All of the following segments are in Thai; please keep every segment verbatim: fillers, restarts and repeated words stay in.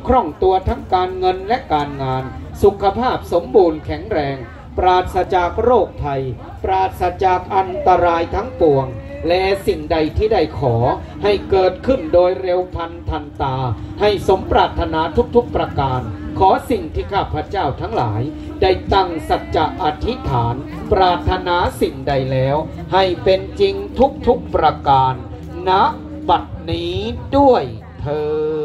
คล่องตัวทั้งการเงินและการงานสุขภาพสมบูรณ์แข็งแรงปราศจากโรคภัยปราศจากอันตรายทั้งปวงและสิ่งใดที่ได้ขอให้เกิดขึ้นโดยเร็วพลันทันตาให้สมปรารถนาทุกๆประการขอสิ่งที่ข้าพเจ้าทั้งหลายได้ตั้งสัจจะอธิษฐานปรารถนาสิ่งใดแล้วให้เป็นจริงทุกๆประการณบัดนี้ด้วยเถิ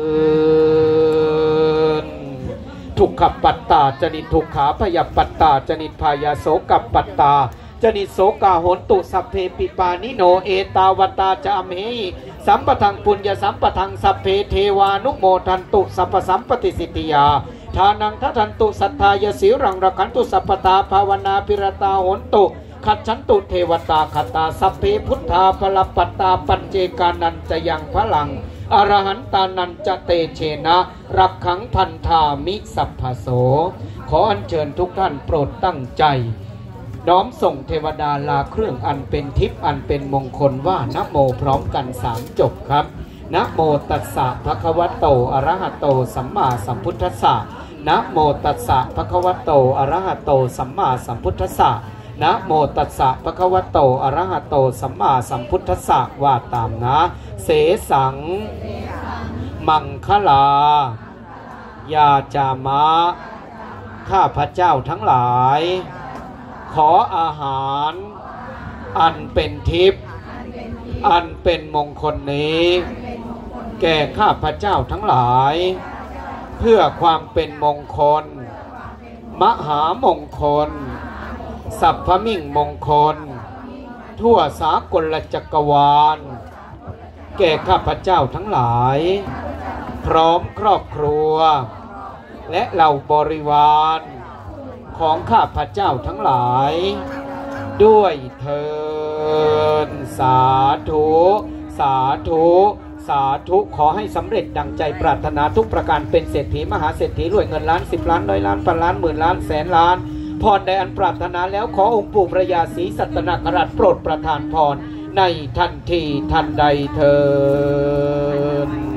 ดทุกขปัตตาจนิทุกขาพยปัตตาจนิพายาโสกปัตตาจนิโสกาโหนตุสัพเพปิปานิโนเอตาวตาจามเหสัมปทังปุญญสัมปทังสัพเพเทวานุโมทันตุสัพพสัมปติสิทธิยาทานังทัทันตุสัทธายสีรังรักันตุสัพพตาภาวนาพิรตาโหนตุขัดฉันตุเทวตาขตาสัพเพพุทธาพลปัตตาปัจเจกานันจะยังพลังอรหันตานันจะเตเชนะรักขังพันธามิสัพพโสขออัญเชิญทุกท่านโปรดตั้งใจน้อมส่งเทวดาลาเครื่องอันเป็นทิพย์อันเป็นมงคลว่านะโมพร้อมกันสามจบครับนะโมตัสสะภะคะวะโตอะระหะโตสัมมาสัมพุทธัสสะนะโมตัสสะภะคะวะโตอะระหะโตสัมมาสัมพุทธัสสะนะโมตัสสะภะคะวะโตอะระหะโตสัมมาสัมพุทธัสสะว่าตามนะเสสังมังคลายาจามะข้าพระเจ้าทั้งหลายขออาหารอันเป็นทิพย์อันเป็นมงคลนี้แก่ข้าพระเจ้าทั้งหลายเพื่อความเป็นมงคลมหามงคลสัพพมิ่งมงคลทั่วสากลจักรวาลแก่ข้าพเจ้าทั้งหลายพร้อมครอบครัวและเหล่าบริวารของข้าพเจ้าทั้งหลายด้วยเถิดสาธุสาธุสาธุขอให้สำเร็จดังใจปรารถนาทุกประการเป็นเศรษฐีมหาเศรษฐีรวยเงินล้านสิบล้านร้อยล้านพันล้านหมื่นล้านแสนล้านพรใดอันปรารถนาแล้วขอองค์ปู่พระยาศรีสัตนคราชโปรดประทานพรในทันทีทันใดเถิด